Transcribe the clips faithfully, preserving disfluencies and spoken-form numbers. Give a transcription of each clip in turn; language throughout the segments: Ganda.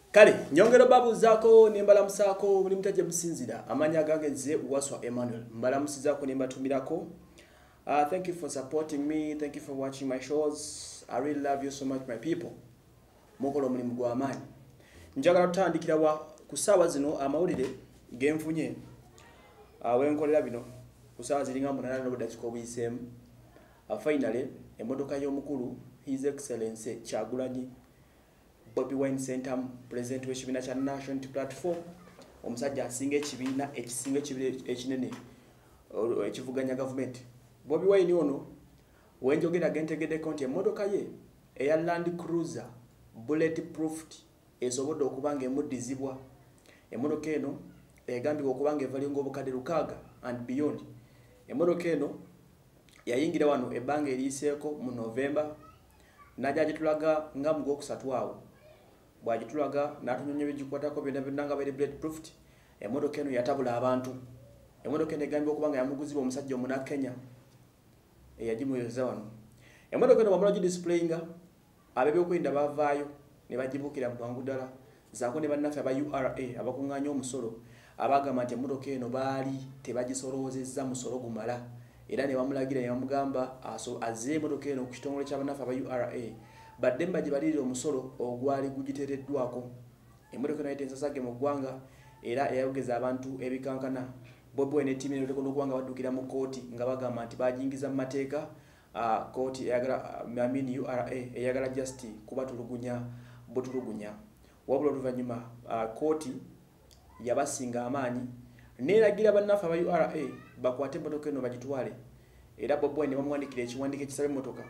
Kale, nyongero babu zako nimbala musako muli mutaje musinzira amanya gangenze uwaswa Emmanuel mbala musizako nimbatumirako. Uh, thank you for supporting me, thank you for watching my shows. I really love you so much my people. Mukolo muli mugwa amani. Njagala tutandikira wa kusawa zino amawulire genfunye. Uh, wenkolera bino kusawa zilinga munana no budachiko obuyisemu. Uh, finally emotoka y'omukulu His Excellency Kyagulanyi Bobi Wine Center President w'ekibiina kya National Unity Platform omusajja asinga ekibiina ekisinga ekibire ekinene ekivuganya gavumenti. Bobi Wine ono wenjogera gentegedde konti emotoka ye eya Land Cruiser bulletproof esobodde okubanga emudizibwa. Emotoka eno egambibwa okubanga evalinga obukadde lukaaga and beyond. Emotoka eno yayingira wano ebbanga eriiseeko mu November najja gitulaga nga mu gwokusatu awo. Bwagitulaga n'atunyonyo bigikwatako byonna byonna nga biri bulletproof. Emotoka eno yatabula abantu. Emotoka eno egambibwa okubanga yamuguzibwa omusajja omuna Kenya eyagimuyozeza wano. Emotoka eno bamala gidisplayinga ab'ebyokwerinda bavaayo ne bagibukira mu bwangu ddala zaako ne bannaffe aba U R A abakuŋŋaanya omusolo abagamba nti emotoka eno baali tebagisoloozezza musolo gumala era ne bamulagira ne bamugamba azze emotoka eno ku kitongole ky'abannaffe aba U R A badde mbagibalirira omusolo ogwali gugiteereddwako. Emotoka eno yayita mu ggwanga era eyayogeza abantu ebikankana. Bobi Wine ttiimu eno tekono okuba nga baddukira mu kooti nga bagamba nti bagingiza mu mateeka uh, kooti eyagala uh, I mean U R A eyagala just kubatulugunya butulugunya. Wabula oluvannyuma uh, kooti yabasinga amaanyi neeragira bannaffe aba U R A bakwate emotoka eno bagitwale. Era Bobi Wine bamuwandikira ekiwandiiko ekisaba emotoka.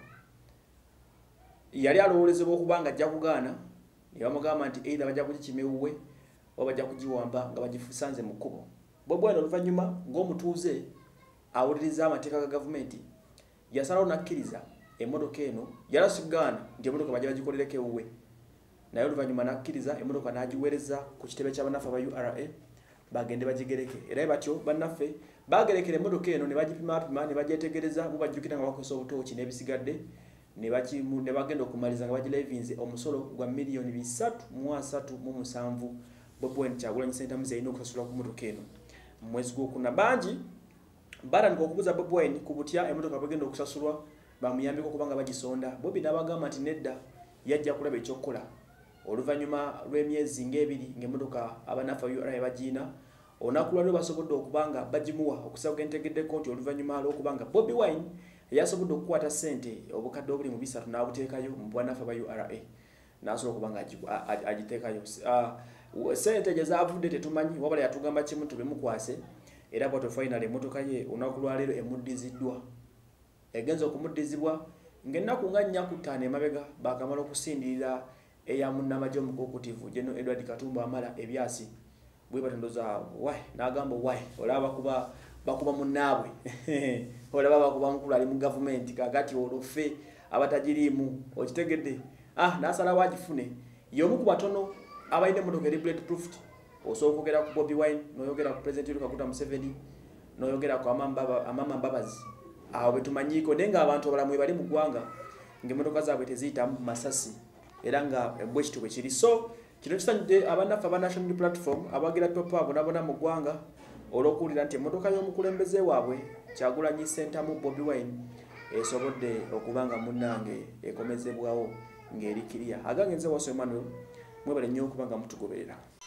Yali alowoolezebwa okuba nga ajja kugaana ne bamugamba nti either bajja kugikimewuwe oba bajja kugiwamba nga bagifusanze mu kkubo. Bobi Wine oluvannyuma ng'omutuuze awuliriza amateeka ga gavumenti yasalawo nakkiriza emmotoka eno yalasigaana nti emmotoka bajja bagikolereko ewuwe. Naye oluvannyuma nakkiriza emmotoka n'agiweereza ku kitebe ky'abannaffe aba U R A bagende bagigereke. Era batyo bannaffe bagerekera emmotoka eno ne bagipimaapima ne bagyetegereza bo bajjukira nga bakozesa obutooki n'ebisigadde ne bagenda okumaliza nga bagilevinze omusolo gwa miliyoni bisatu mu asatu mu musanvu. Bobi Wine Kyagulanyi Center muzeyina okusasulwa ku mmotoka eno mwezi gwokuna. Bangi batandika okubuza Bobi Wine ku butya emmotoka bwegenda okusasulwa bamuyambeko okubanga bagisonda. Bobi n'abagamba nti nedda yajja kulaba ekyokukola. Oluvannyuma lw'emyezi ng'ebiri ng'emmotoka abannaffe U R A bagiina olunaku lwaliro basobodde okubanga bagimuwa okusaba entegedde konti oluvannyuma lw'okubanga Bobi Wine yasobodde okukwata ssente obukadde obuli mu bisatu n'abuteekayo mu bannaffe aba U R A n'asobola okubanga agiteekayo. Ssente gye zaavudde tetumanyi wabula yatugamba kimu tubimukwase. Era bw'atyo finally emmotoka ye olunaku lwaleero emuddiziddwa. Egenza okumuddizibwa ng'ennaku nga nnya ku ttaano emabega baakamala okusindirira eya munnamagye omukookutivu General Edward Katumba Amala ebyasi bwe batondoza wai n'agamba wai olaba bakuba bakuba munnaabwe olaba bakuba mukulu ali mu gavumenti kakati olufe abatagiriimu okitegedde. Ah n'asala wagifune y'omu ku batono abalina emmotoka eri bulletproof. Osobola okwogera ku Bobi Wine n'oyogera ku President Yoweri Kaguta Museveni n'oyogera ku Amama Mbabazi awo betumanyiiko naye ng'abantu abalamu bali mu ggwanga ng'emmotoka zaabwe teziyitamu masasi era nga bwe kityo bwe kiri. So kino kisanyudde abannaffe aba National Unity Platform abagira papa bonabona mu ggwanga olw'okuwulira nti emmotoka y'omukulembeze waabwe Kyagulanyi Center mu Bobi Wine esobodde okuba nga munnange ekomezebwawo ng'eri kiriya. Agangenze Waso Emmanuel mwebale nnyo okuba nga mutugoberera.